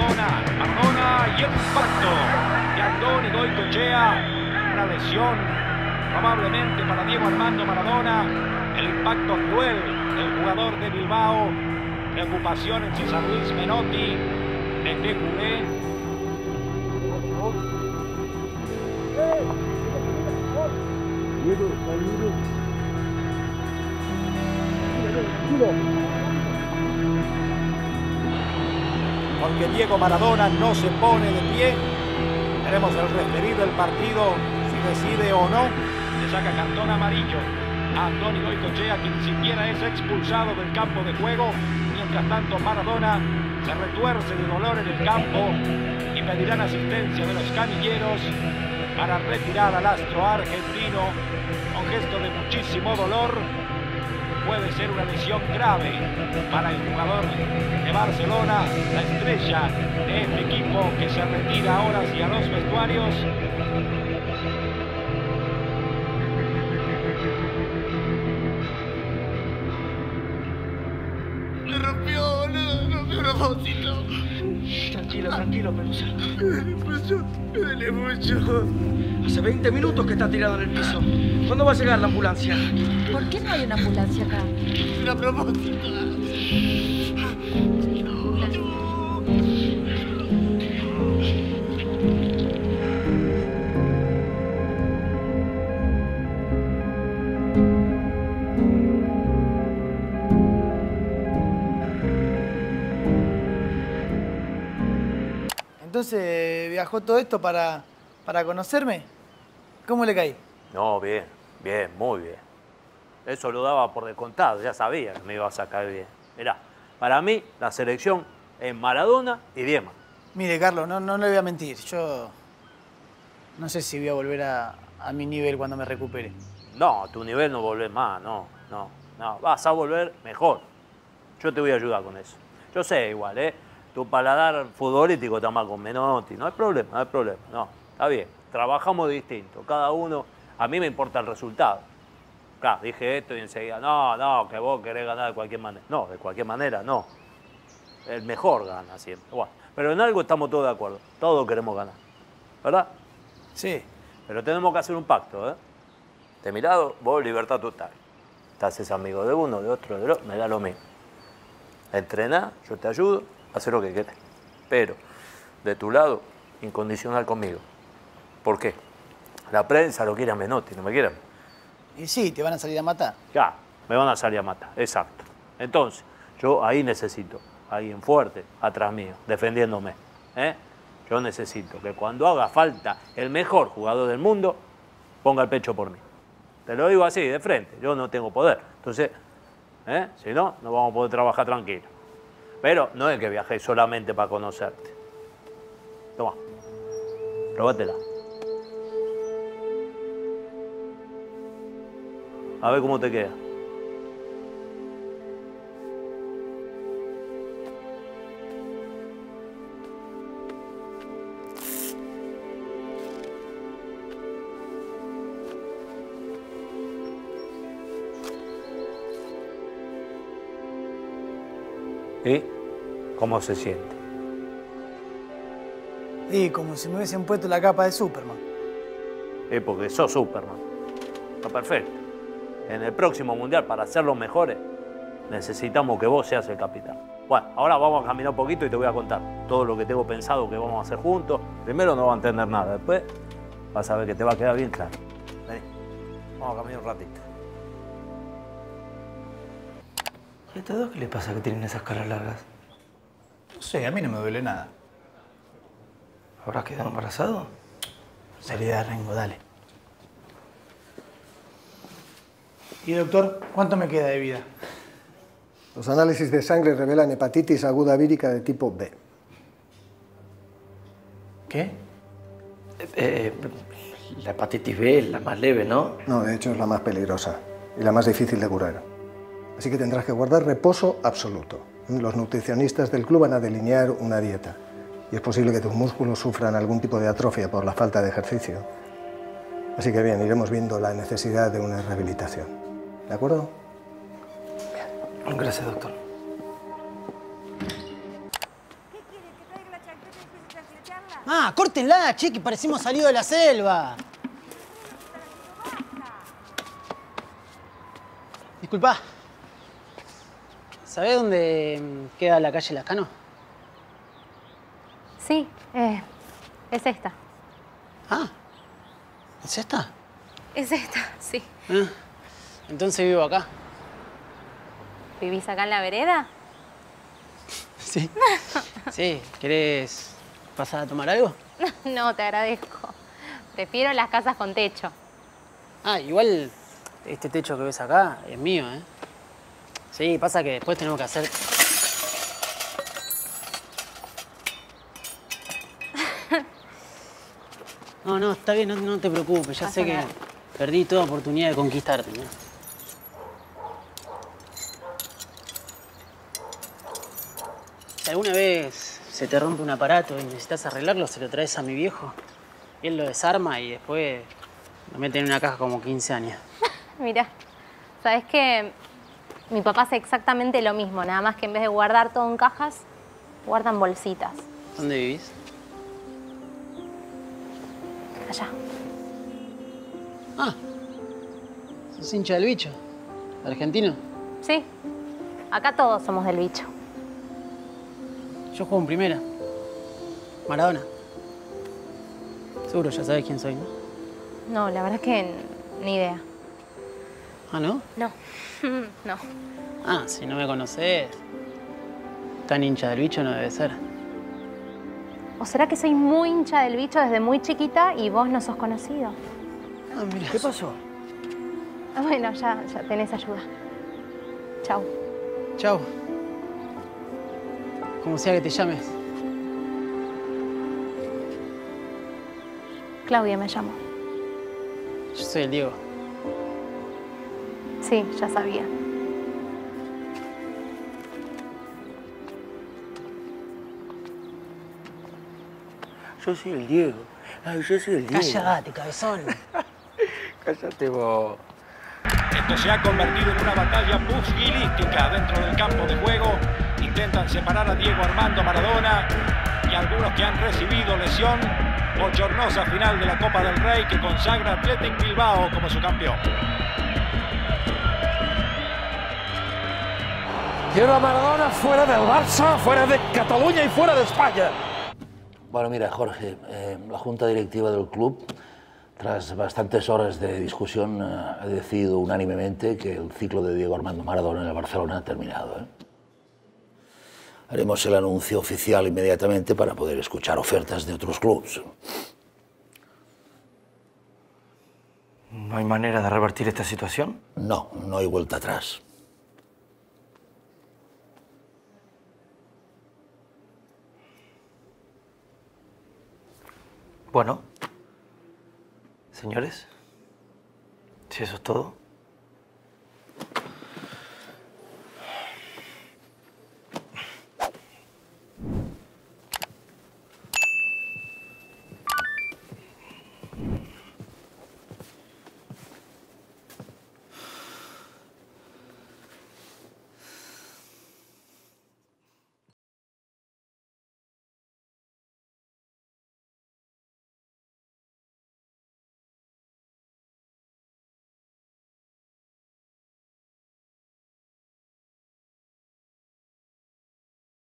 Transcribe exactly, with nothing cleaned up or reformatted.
Maradona, Maradona y el impacto de Andoni Goicoechea. Una lesión probablemente para Diego Armando Maradona. El impacto cruel del jugador de Bilbao. Preocupación en César Luis Menotti. En B Q B. Porque Diego Maradona no se pone de pie. Veremos el referí del partido si decide o no. Le saca cartón amarillo a Andoni Goicoechea, que ni siquiera es expulsado del campo de juego. Mientras tanto, Maradona se retuerce de dolor en el campo y pedirán asistencia de los canilleros para retirar al astro argentino con gesto de muchísimo dolor. Puede ser una lesión grave para el jugador de Barcelona, la estrella de este equipo que se retira ahora hacia los vestuarios. Le rompió, le rompió a propósito. Tranquilo, tranquilo, Pelusa. Me duele mucho, me duele mucho. Hace veinte minutos que está tirado en el piso. ¿Cuándo va a llegar la ambulancia? ¿Por qué no hay una ambulancia acá? A propósito. Entonces, ¿viajó todo esto para, para conocerme? ¿Cómo le caí? No, bien, bien, muy bien. Eso lo daba por descontado, ya sabía que me iba a sacar bien. Mirá, para mí la selección es Maradona y Diema. Mire, Carlos, no, no le voy a mentir. Yo no sé si voy a volver a, a mi nivel cuando me recupere. No, a tu nivel no volvés más, no, no, no. Vas a volver mejor. Yo te voy a ayudar con eso. Yo sé igual, ¿eh? Tu paladar futbolístico está mal con Menotti. No hay problema, no hay problema. No, está bien. Trabajamos distinto. Cada uno, a mí me importa el resultado. Claro, dije esto y enseguida, no, no, que vos querés ganar de cualquier manera. No, de cualquier manera, no. El mejor gana siempre. Bueno, pero en algo estamos todos de acuerdo. Todos queremos ganar. ¿Verdad? Sí. Pero tenemos que hacer un pacto, ¿eh? De mi lado, vos libertad total. Te haces amigo de uno, de otro, de otro, me da lo mismo. Entrená, yo te ayudo, hacer lo que querés. Pero, de tu lado, incondicional conmigo. ¿Por qué? La prensa lo quiere a Menotti, no me quieren. Y sí, te van a salir a matar. Ya, me van a salir a matar, exacto. Entonces, yo ahí necesito a alguien fuerte atrás mío, defendiéndome. ¿eh? Yo necesito que cuando haga falta el mejor jugador del mundo, ponga el pecho por mí. Te lo digo así, de frente, yo no tengo poder. Entonces, ¿eh? si no, no vamos a poder trabajar tranquilo. Pero no es que viajé solamente para conocerte. Toma, probátela. A ver cómo te queda. ¿Y cómo se siente? Y como si me hubiesen puesto la capa de Superman. Es porque sos Superman. Está perfecto. En el próximo Mundial, para ser los mejores, necesitamos que vos seas el capitán. Bueno, ahora vamos a caminar un poquito y te voy a contar todo lo que tengo pensado que vamos a hacer juntos. Primero no vas a entender nada, después vas a ver que te va a quedar bien claro. Vení, vamos a caminar un ratito. ¿Y a estos dos qué les pasa que tienen esas caras largas? No sé, a mí no me duele nada. ¿Habrás quedado embarazado? Seriedad, Rengo, dale. Y doctor, ¿cuánto me queda de vida? Los análisis de sangre revelan hepatitis aguda vírica de tipo B. ¿Qué? Eh, eh, la hepatitis B es la más leve, ¿no? No, de hecho es la más peligrosa y la más difícil de curar. Así que tendrás que guardar reposo absoluto. Los nutricionistas del club van a delinear una dieta y es posible que tus músculos sufran algún tipo de atrofia por la falta de ejercicio. Así que bien, iremos viendo la necesidad de una rehabilitación. ¿De acuerdo? Bien. Gracias, doctor. ¿Qué quiere? ¿Que traiga la chancleta? Ah, córtenla, che, que parecimos salido de la selva. Disculpa. ¿Sabés dónde queda la calle Lascano? Sí, eh, es esta. Ah, ¿es esta? Es esta, sí. Ah, entonces vivo acá. ¿Vivís acá en la vereda? Sí. Sí, ¿querés pasar a tomar algo? No, te agradezco. Prefiero las casas con techo. Ah, igual este techo que ves acá es mío, ¿eh? Sí, pasa que después tenemos que hacer... No, no, está bien, no, no te preocupes. Ya Pasa sé que nada. perdí toda oportunidad de conquistarte, ¿no? Si alguna vez se te rompe un aparato y necesitas arreglarlo, se lo traes a mi viejo. Él lo desarma y después lo mete en una caja como quince años. Mirá, ¿sabés qué? Mi papá hace exactamente lo mismo, nada más que en vez de guardar todo en cajas, guardan bolsitas. ¿Dónde vivís? Allá. Ah, sos hincha del bicho. ¿Argentino? Sí, acá todos somos del bicho. Yo juego en primera. Maradona. Seguro ya sabés quién soy, ¿no? No, la verdad es que ni idea. ¿Ah, no? No, no. Ah, si no me conocés, tan hincha del bicho no debe ser. ¿O será que soy muy hincha del bicho desde muy chiquita y vos no sos conocido? Ah, mira. ¿Qué pasó? Ah, bueno, ya, ya tenés ayuda. Chau. Chau. Como sea que te llames. Claudia me llamo. Yo soy el Diego. Sí, ya sabía. Yo soy el Diego. Ay, yo soy el Diego. Cállate, cabezón. Cállate vos. Esto se ha convertido en una batalla pugilística dentro del campo de juego. Intentan separar a Diego Armando Maradona y algunos que han recibido lesión. Bochornosa final de la Copa del Rey que consagra a Athletic Bilbao como su campeón. Quiero a Maradona fuera del Barça, fuera de Cataluña y fuera de España. Bueno, mira, Jorge, eh, la Junta Directiva del club, tras bastantes horas de discusión, eh, ha decidido unánimemente que el ciclo de Diego Armando Maradona en el Barcelona ha terminado, ¿eh? Haremos el anuncio oficial inmediatamente para poder escuchar ofertas de otros clubes. ¿No hay manera de revertir esta situación? No, no hay vuelta atrás. Bueno, señores, si eso es todo.